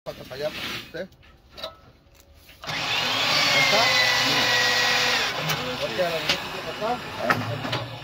Falta fallar. ¿Sí? ¿Está? ¿Por qué a la derecha está?